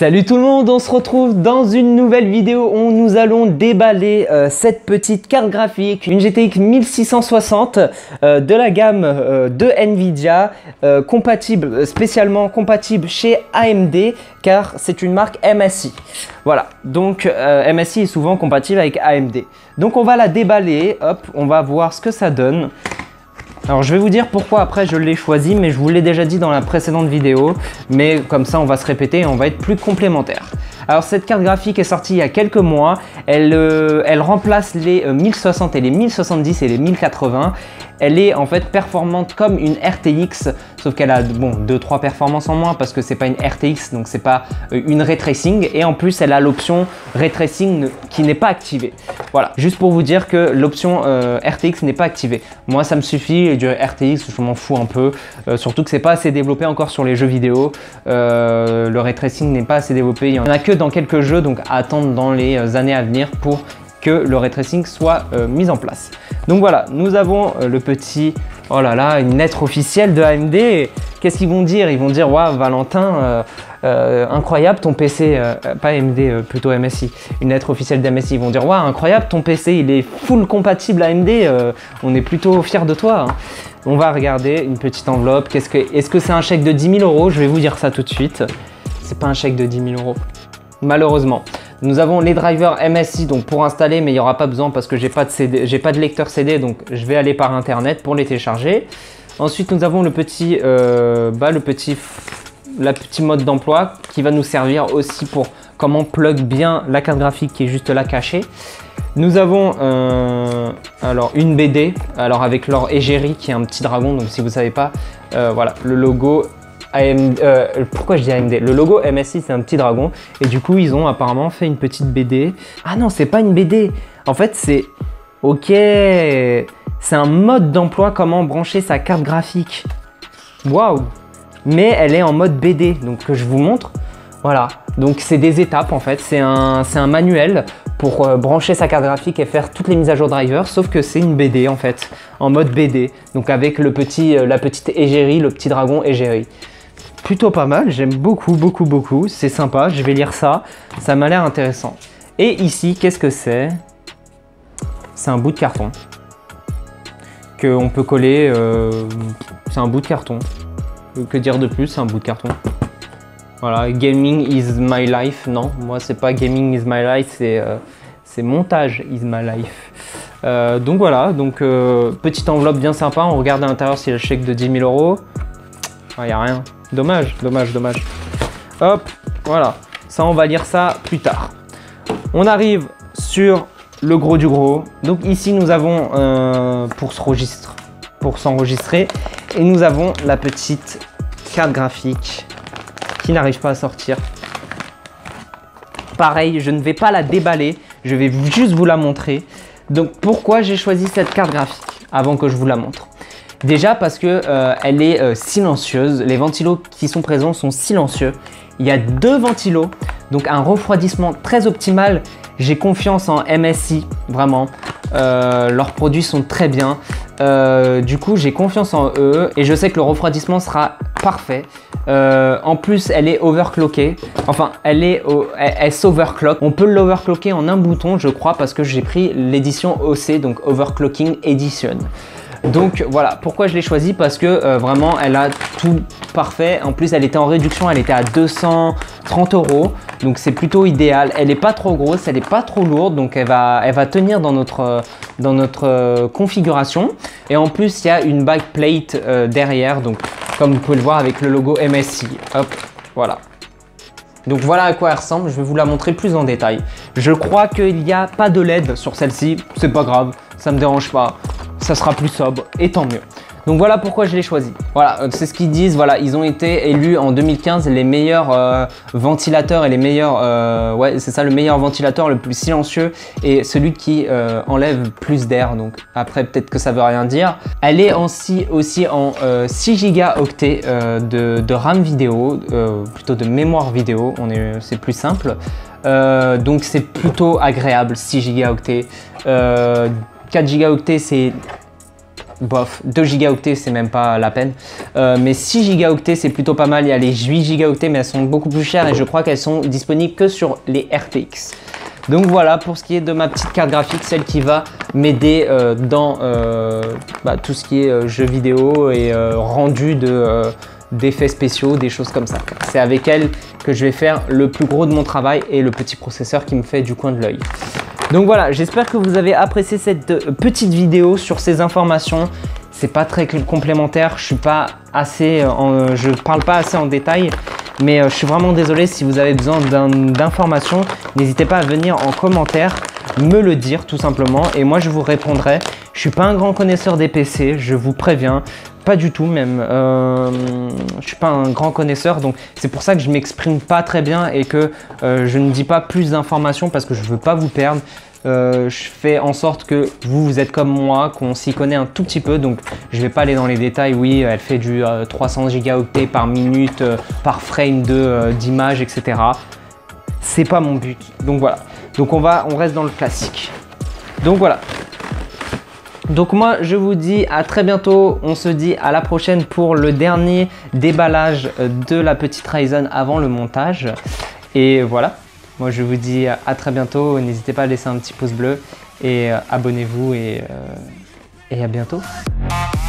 Salut tout le monde, on se retrouve dans une nouvelle vidéo où nous allons déballer cette petite carte graphique, une GTX 1660 de la gamme de Nvidia, spécialement compatible chez AMD car c'est une marque MSI. Voilà, donc MSI est souvent compatible avec AMD. Donc on va la déballer, hop, on va voir ce que ça donne. Alors je vais vous dire pourquoi après je l'ai choisi, mais je vous l'ai déjà dit dans la précédente vidéo, mais comme ça on va se répéter et on va être plus complémentaires. Alors cette carte graphique est sortie il y a quelques mois, elle remplace les 1060 et les 1070 et les 1080. Elle est en fait performante comme une RTX, sauf qu'elle a bon 2-3 performances en moins parce que c'est pas une RTX, donc c'est pas une ray tracing, et en plus elle a l'option ray tracing qui n'est pas activée. Voilà, juste pour vous dire que l'option RTX n'est pas activée. Moi ça me suffit, et du RTX je m'en fous un peu, surtout que c'est pas assez développé encore sur les jeux vidéo. Le ray tracing n'est pas assez développé, il n'y en a que dans quelques jeux, donc à attendre dans les années à venir pour que le ray tracing soit mis en place. Donc voilà, nous avons le petit, oh là là, une lettre officielle de AMD. Qu'est-ce qu'ils vont dire? Ils vont dire, waouh Valentin, incroyable ton PC, pas AMD, plutôt MSI, une lettre officielle d'MSI. Ils vont dire, waouh, incroyable ton PC, il est full compatible AMD, on est plutôt fiers de toi, hein. On va regarder une petite enveloppe. Est-ce que c'est un chèque de 10 000 €? Je vais vous dire ça tout de suite. C'est pas un chèque de 10 000 €, malheureusement. Nous avons les drivers MSI donc pour installer, mais il n'y aura pas besoin parce que j'ai pas de lecteur CD, donc je vais aller par internet pour les télécharger. Ensuite nous avons le petit mode d'emploi qui va nous servir aussi pour comment plug bien la carte graphique qui est juste là cachée. Nous avons alors une BD, alors avec leur égérie qui est un petit dragon, donc si vous ne savez pas, voilà le logo AMD, pourquoi je dis AMD? Le logo MSI c'est un petit dragon, et du coup ils ont apparemment fait une petite BD. Ah non, c'est pas une BD, en fait c'est ok, c'est un mode d'emploi, comment brancher sa carte graphique. Waouh, mais elle est en mode BD, donc que je vous montre. Voilà, donc c'est des étapes en fait, c'est un manuel pour brancher sa carte graphique et faire toutes les mises à jour driver, sauf que c'est une BD en fait, en mode BD, donc avec la petite égérie, le petit dragon égérie. Plutôt pas mal, j'aime beaucoup, c'est sympa, je vais lire ça, ça m'a l'air intéressant. Et ici, qu'est-ce que c'est? C'est un bout de carton qu'on peut coller, c'est un bout de carton. Que dire de plus, c'est un bout de carton. Voilà, gaming is my life, non, moi c'est pas gaming is my life, c'est montage is my life. Donc voilà, donc petite enveloppe bien sympa, on regarde à l'intérieur s'il y a le chèque de 10 000 €. Il n'y a rien. Dommage. Hop, voilà. Ça, on va lire ça plus tard. On arrive sur le gros du gros. Donc ici, nous avons pour s'enregistrer. Et nous avons la petite carte graphique qui n'arrive pas à sortir. Pareil, je ne vais pas la déballer. Je vais juste vous la montrer. Donc pourquoi j'ai choisi cette carte graphique avant que je vous la montre? Déjà parce que elle est silencieuse, les ventilos qui sont présents sont silencieux. Il y a 2 ventilos, donc un refroidissement très optimal. J'ai confiance en MSI, vraiment. Leurs produits sont très bien. Du coup, j'ai confiance en eux et je sais que le refroidissement sera parfait. En plus, elle est overclockée. Enfin, elle s'overclock. On peut l'overclocker en un bouton, je crois, parce que j'ai pris l'édition OC, donc Overclocking Edition. Donc voilà, pourquoi je l'ai choisi? Parce que vraiment elle a tout parfait. En plus elle était en réduction, elle était à 230 €. Donc c'est plutôt idéal. Elle n'est pas trop grosse, elle n'est pas trop lourde. Donc elle va tenir dans notre configuration. Et en plus il y a une backplate derrière. Donc comme vous pouvez le voir avec le logo MSI. Hop, voilà. Donc voilà à quoi elle ressemble, je vais vous la montrer plus en détail. Je crois qu'il n'y a pas de LED sur celle-ci, c'est pas grave, ça me dérange pas. Ça sera plus sobre et tant mieux. Donc voilà pourquoi je l'ai choisi. Voilà, c'est ce qu'ils disent. Voilà, ils ont été élus en 2015 les meilleurs ventilateurs et les meilleurs, ouais, c'est ça, le meilleur ventilateur, le plus silencieux et celui qui enlève plus d'air. Donc après, peut-être que ça veut rien dire. Elle est aussi en 6 Go de RAM vidéo, plutôt de mémoire vidéo. C'est plus simple. Donc c'est plutôt agréable, 6 Go. 4 Go c'est bof, 2 gigaoctets c'est même pas la peine, mais 6 gigaoctets c'est plutôt pas mal. Il y a les 8 gigaoctets mais elles sont beaucoup plus chères et je crois qu'elles sont disponibles que sur les RTX. Donc voilà pour ce qui est de ma petite carte graphique, celle qui va m'aider dans tout ce qui est jeux vidéo et rendu d'effets spéciaux, des choses comme ça. C'est avec elle que je vais faire le plus gros de mon travail et le petit processeur qui me fait du coin de l'œil. Donc voilà, j'espère que vous avez apprécié cette petite vidéo sur ces informations. C'est pas très complémentaire, je parle pas assez en détail, mais je suis vraiment désolé. Si vous avez besoin d'informations, n'hésitez pas à venir en commentaire me le dire tout simplement et moi je vous répondrai. Je suis pas un grand connaisseur des PC, je vous préviens, pas du tout même. Je suis pas un grand connaisseur, donc c'est pour ça que je m'exprime pas très bien et que je ne dis pas plus d'informations parce que je veux pas vous perdre. Je fais en sorte que vous êtes comme moi, qu'on s'y connaît un tout petit peu, donc je vais pas aller dans les détails. Oui, elle fait du 300 gigaoctets par minute, par frame d'image, etc. C'est pas mon but, donc voilà. Donc on reste dans le classique. Donc voilà. Donc moi je vous dis à très bientôt, on se dit à la prochaine pour le dernier déballage de la petite Ryzen avant le montage. Et voilà, moi je vous dis à très bientôt, n'hésitez pas à laisser un petit pouce bleu et abonnez-vous et à bientôt.